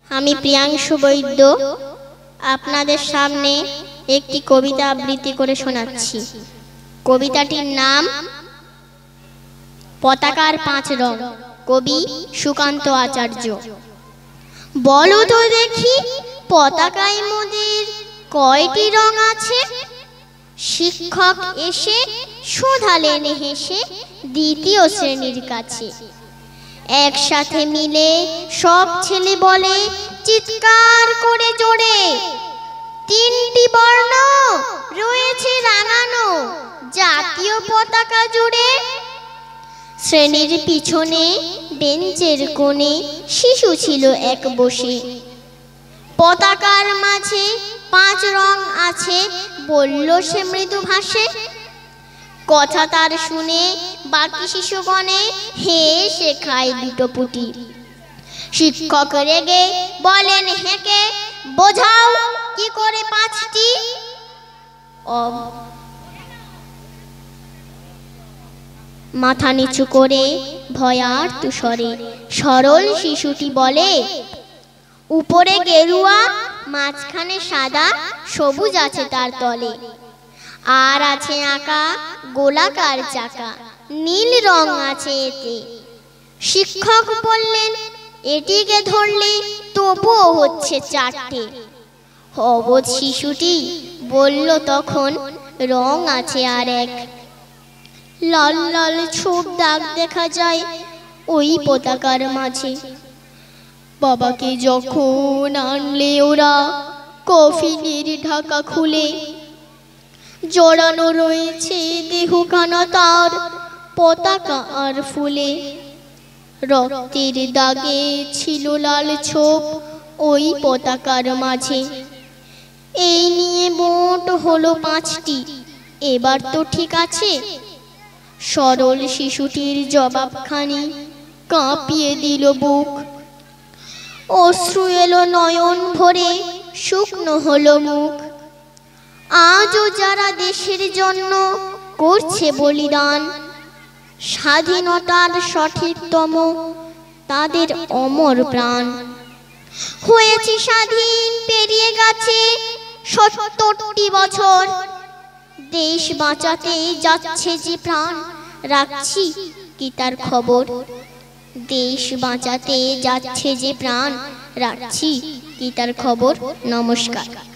আমি প্রিয়াংশু বৈদ্য আপনাদের সামনে একটি কবিতা আবৃত্তি করে শোনাচ্ছি। কবিতাটির নাম পতাকার 5 রং, কবি সুকান্ত আচার্য। বলো তো দেখি পতাকায় মোদের কয়টি রং আছে? শিক্ষক এসে শোধালেন হেসে দ্বিতীয় শ্রেণীর কাছে। একসাথে মিলে সব ছেলে বলে চিৎকার করে জোরে, 3টি বর্ণ রয়েছে রাঙানো জাতীয় পতাকা জুড়ে। শ্রেণীর পিছনে বেঞ্চের কোণে শিশু ছিল এক বসে। পতাকার মাঝে 5 রং আছে বলল সে মৃদু ভাষে। কথা তার শুনে বাকি শিশুগণে হেসে খায় দুটো পুটি। শিক্ষক রেগে বলেন হেঁকে, বোঝাও কি করে 5টি? মাথা নিচু করে ভয়ার্ত স্বরে সরল শিশুটি বলে, উপরে গেরুয়া মাঝখানে সাদা সবুজ আছে তার তলে, আর আছে আঁকা গোলাকার চাকা নীল রং আছে এতে। শিক্ষক বললেন এটিকে ধরলে তবুও হচ্ছে 4টে। অবোধ শিশুটি বলল তখন রং আছে আর এক। লাল লাল ছোপ দাগ দেখা যায় ওই পতাকার মাঝে। বাবাকে যখন আনলে ওরা কফিনের ঢাকা খুলে, জড়ানো রয়েছে দেহখানা তার পতাকা আর ফুলে। রক্তের দাগে ছিল লাল ছোপ ওই পতাকার মাঝে। এই নিয়ে মোট হলো 5টি, এবার তো ঠিক আছে? সরল শিশুটির জবাবখানি কাঁপিয়ে দিল বুক। অশ্রু এলো নয়ন ভরে, শুকনো হলো মুখ। আজও যারা দেশের জন্য করছে বলিদান, স্বাধীনতার সঠিকতম তাদের অমর প্রাণ। হয়েছে স্বাধীন পেরিয়ে গেছে 70টি বছর, দেশ বাঁচাতে যাচ্ছে যে প্রাণ রাখছি কি তার খবর? দেশ বাঁচাতে যাচ্ছে যে প্রাণ রাখছি কি তার খবর? নমস্কার।